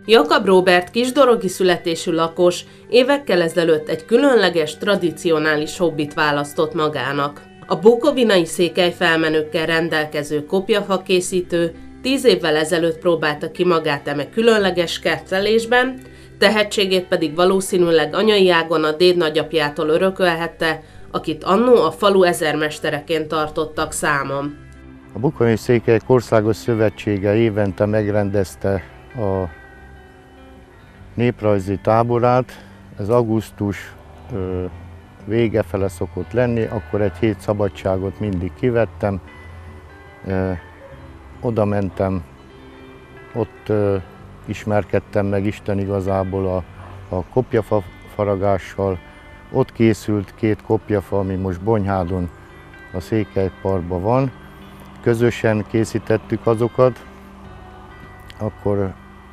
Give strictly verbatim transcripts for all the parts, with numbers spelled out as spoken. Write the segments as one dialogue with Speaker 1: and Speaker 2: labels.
Speaker 1: Jakab Róbert kisdorogi születésű lakos évekkel ezelőtt egy különleges, tradicionális hobbit választott magának. A bukovinai székelyfelmenőkkel rendelkező kopjafa készítő tíz évvel ezelőtt próbálta ki magát eme különleges kertelésben, tehetségét pedig valószínűleg anyai ágon a dédnagyapjától örökölhette, akit annó a falu ezermestereként tartottak számon.
Speaker 2: A Bukovinai Székelyek Országos Szövetsége évente megrendezte a néprajzi táborát. Ez augusztus vége fele szokott lenni, akkor egy hét szabadságot mindig kivettem. Oda mentem, ott ismerkedtem meg Isten igazából a, a kopjafa faragással. Ott készült két kopjafa, ami most Bonyhádon a Székelyparkban van. Közösen készítettük azokat, akkor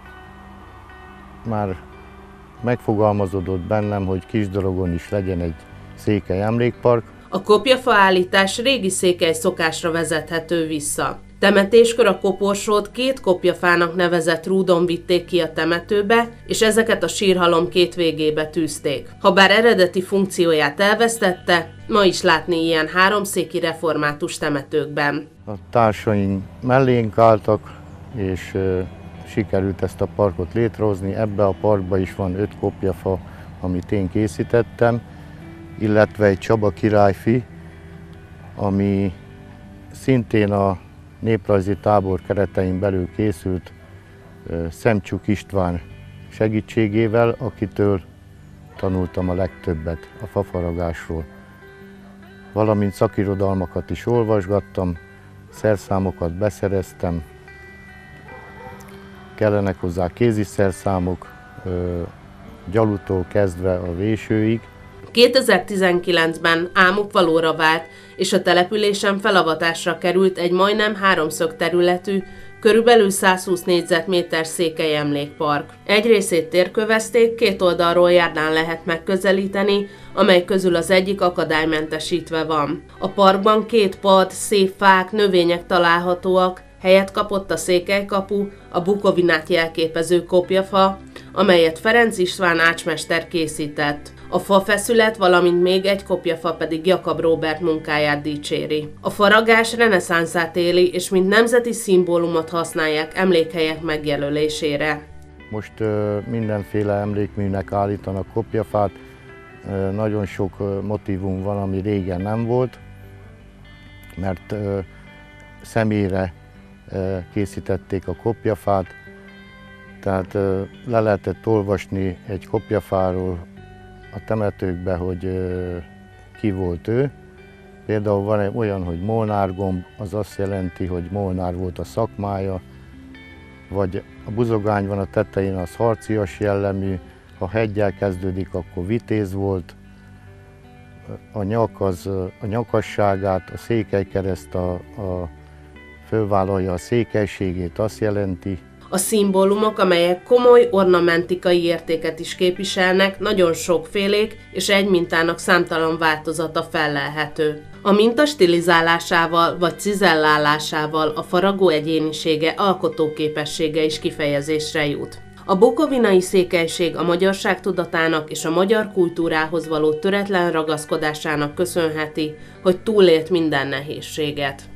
Speaker 2: már megfogalmazódott bennem, hogy Kisdorogon is legyen egy székely emlékpark.
Speaker 1: A kopjafa állítás régi székely szokásra vezethető vissza. Temetéskor a koporsót két kopjafának nevezett rúdon vitték ki a temetőbe, és ezeket a sírhalom két végébe tűzték. Habár eredeti funkcióját elvesztette, ma is látni ilyen háromszéki református temetőkben.
Speaker 2: A társaink mellénk álltak, és sikerült ezt a parkot létrehozni. Ebbe a parkban is van öt kopjafa, amit én készítettem, illetve egy Csaba királyfi, ami szintén a néprajzi tábor keretein belül készült Szemcsuk István segítségével, akitől tanultam a legtöbbet a fafaragásról. Valamint szakirodalmakat is olvasgattam, szerszámokat beszereztem, kellenek hozzá kéziszerszámok, gyalutól kezdve a vésőig.
Speaker 1: kétezer-tizenkilencben álmuk valóra vált, és a településen felavatásra került egy majdnem háromszög területű, körülbelül százhúsz négyzetméter székely emlékpark. Egy részét térkövezték, két oldalról járdán lehet megközelíteni, amely közül az egyik akadálymentesítve van. A parkban két pad, szép fák, növények találhatóak, helyet kapott a székelykapu, a Bukovinát jelképező kopjafa, amelyet Ferenc István ácsmester készített. A fafeszület, valamint még egy kopjafa pedig Jakab Róbert munkáját dicséri. A faragás reneszánszát éli, és mint nemzeti szimbólumot használják emlékhelyek megjelölésére.
Speaker 2: Most uh, mindenféle emlékműnek állítanak kopjafát, uh, nagyon sok uh, motívum van, ami régen nem volt, mert uh, személyre uh, készítették a kopjafát, tehát uh, le lehetett olvasni egy kopjafáról a temetőkbe, hogy uh, ki volt ő. Például van egy olyan, hogy Molnár gomb, az azt jelenti, hogy Molnár volt a szakmája, vagy a buzogány van a tetején, az harcias jellemű, ha heggyel kezdődik, akkor vitéz volt, a nyak az a nyakasságát, a székelykereszt a, a fölvállalja a székelységét, azt jelenti.
Speaker 1: A szimbólumok, amelyek komoly ornamentikai értéket is képviselnek, nagyon sokfélék, és egy mintának számtalan változata fellelhető. A minta stilizálásával vagy cizellálásával a faragó egyénisége, alkotóképessége is kifejezésre jut. A bukovinai székelység a magyarság tudatának és a magyar kultúrához való töretlen ragaszkodásának köszönheti, hogy túlélt minden nehézséget.